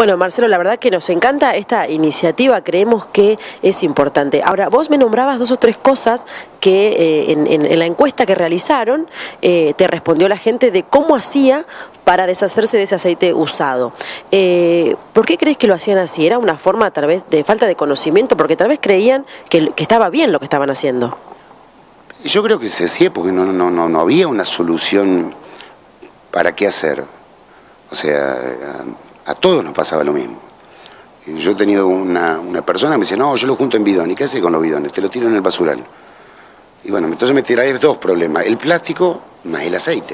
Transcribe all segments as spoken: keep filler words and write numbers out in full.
Bueno, Marcelo, la verdad que nos encanta esta iniciativa, creemos que es importante. Ahora, vos me nombrabas dos o tres cosas que eh, en, en, en la encuesta que realizaron eh, te respondió la gente de cómo hacía para deshacerse de ese aceite usado. Eh, ¿Por qué crees que lo hacían así? ¿Era una forma tal vez de falta de conocimiento? Porque tal vez creían que, que estaba bien lo que estaban haciendo. Yo creo que se hacía porque no, no, no, no había una solución para qué hacer. O sea, a, a todos nos pasaba lo mismo. Yo he tenido una, una persona que me dice, no, yo lo junto en bidón. ¿Y qué hace con los bidones? Te lo tiro en el basural. Y bueno, entonces me tiraría dos problemas. El plástico más el aceite.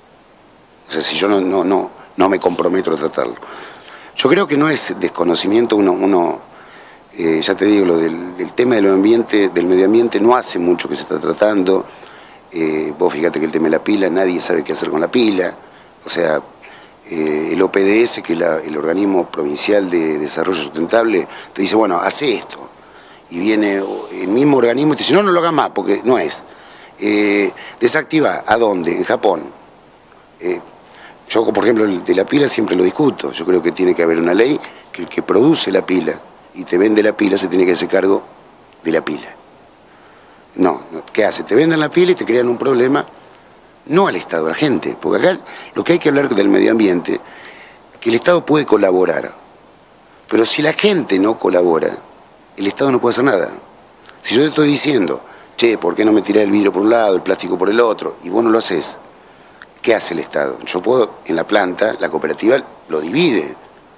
O sea, si yo no, no, no, no me comprometo a tratarlo. Yo creo que no es desconocimiento, uno... uno Eh, ya te digo, lo del, del tema del medio ambiente, del medio ambiente no hace mucho que se está tratando. Eh, vos fíjate que el tema de la pila, nadie sabe qué hacer con la pila. O sea, eh, el O P D S, que es la, el Organismo Provincial de Desarrollo Sustentable, te dice, bueno, hace esto. Y viene el mismo organismo y te dice, no, no lo hagas más, porque no es. Eh, desactiva, ¿a dónde? En Japón. Eh, yo, por ejemplo, el de la pila siempre lo discuto. Yo creo que tiene que haber una ley que el que produce la pila y te vende la pila, se tiene que hacer cargo de la pila. No, ¿qué hace? Te venden la pila y te crean un problema, no al Estado, a la gente. Porque acá lo que hay que hablar del medio ambiente, que el Estado puede colaborar, pero si la gente no colabora, el Estado no puede hacer nada. Si yo te estoy diciendo, che, ¿por qué no me tirás el vidrio por un lado, el plástico por el otro? Y vos no lo haces, ¿qué hace el Estado? Yo puedo, en la planta, la cooperativa lo divide.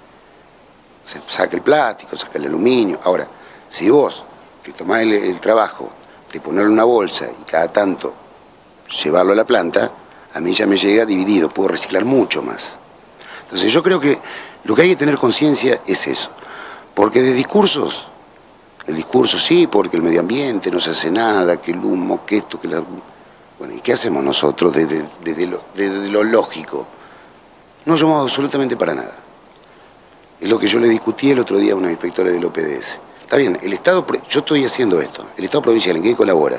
Se saca el plástico, saca el aluminio. Ahora, si vos te tomás el, el trabajo de ponerlo en una bolsa y cada tanto llevarlo a la planta, a mí ya me llega dividido, puedo reciclar mucho más. Entonces yo creo que lo que hay que tener conciencia es eso. Porque de discursos, el discurso sí, porque el medio ambiente no se hace nada, que el humo, que esto, que la... Bueno, ¿y qué hacemos nosotros desde, desde, lo, desde lo lógico? No llamamos absolutamente para nada. Es lo que yo le discutí el otro día a unos inspectores del O P D S. Está bien, el Estado, yo estoy haciendo esto, el Estado provincial, ¿en qué colabora?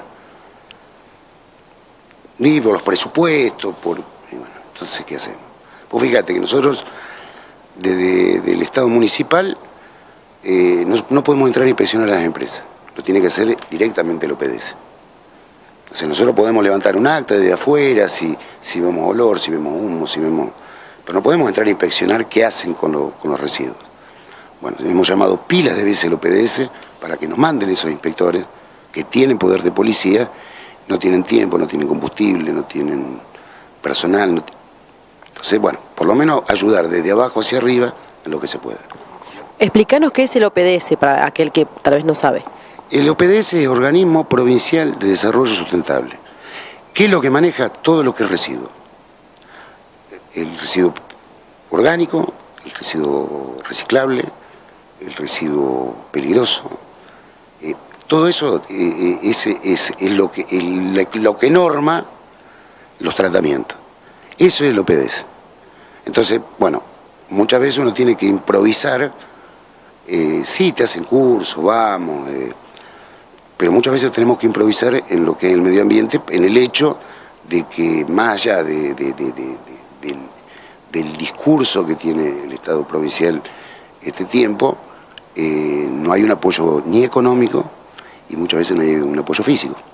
Ni por los presupuestos, por... Y bueno, entonces, ¿qué hacemos? Pues fíjate que nosotros, desde el Estado municipal, eh, no, no podemos entrar a inspeccionar a las empresas. Lo tiene que hacer directamente el O P D S. Entonces nosotros podemos levantar un acta desde afuera, si, si vemos olor, si vemos humo, si vemos... Pero no podemos entrar a inspeccionar qué hacen con, lo, con los residuos. Bueno, hemos llamado pilas de veces al O P D S para que nos manden esos inspectores que tienen poder de policía, no tienen tiempo, no tienen combustible, no tienen personal. No... Entonces, bueno, por lo menos ayudar desde abajo hacia arriba en lo que se pueda. Explícanos qué es el O P D S para aquel que tal vez no sabe. El O P D S es Organismo Provincial de Desarrollo Sustentable. ¿Qué es lo que maneja? Todo lo que es residuo. El residuo orgánico, el residuo reciclable, el residuo peligroso. Eh, todo eso eh, es, es, es lo, que, el, lo que norma los tratamientos. Eso es el O P D S. Entonces, bueno, muchas veces uno tiene que improvisar. Eh, sí, te hacen cursos, vamos, eh, pero muchas veces tenemos que improvisar en lo que es el medio ambiente, en el hecho de que más allá de, de, de, de, de Del, del discurso que tiene el Estado provincial este tiempo, eh, no hay un apoyo ni económico y muchas veces no hay un apoyo físico.